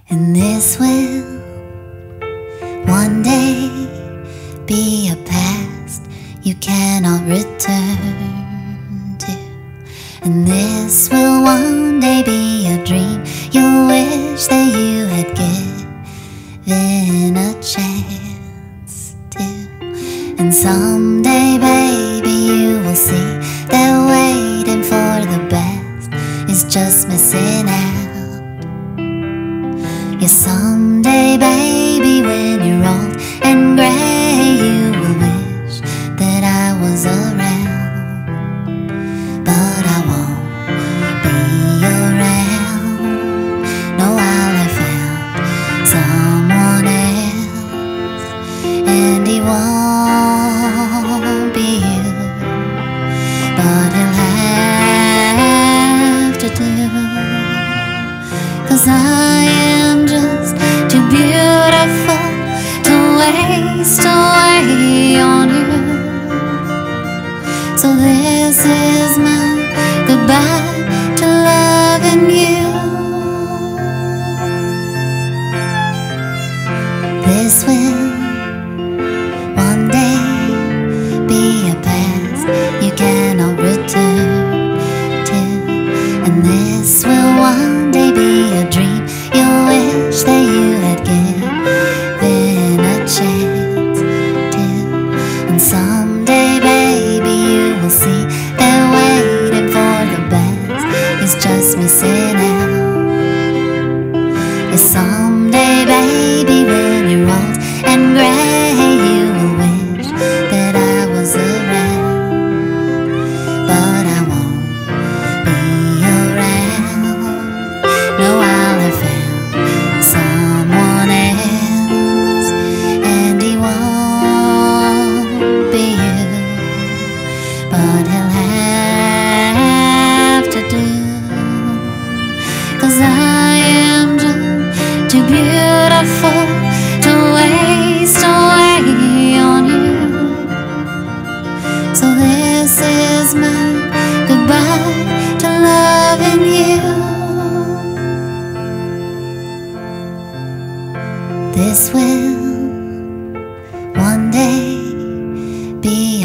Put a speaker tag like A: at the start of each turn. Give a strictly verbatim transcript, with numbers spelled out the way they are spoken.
A: And this will one day be a past you cannot return to. And this will one day be a dream you'll wish that you had given a chance to. And someday, baby, you will see that waiting for the best is just missing out. Yeah, someday, baby, when you're old and gray, you will wish that I was around. But I won't be around. No, I'll have found someone else, and he won't be you, but he'll have to do. 'Cause I am just too beautiful to waste away on you. So this is my goodbye to loving you. This will one day be a past you cannot return to. And this will one day be a dream you'll wish that you had given a chance to. And someday, baby, you will see that waiting for the best is just missing out. And someday, baby, when you're old and gray, you will wish that I was around. But I won't be around. No, I'll have found someone else, and he won't be you, but he'll have to do. 'Cause I am just too beautiful to waste away on you. So this is my goodbye to loving you. This will one day be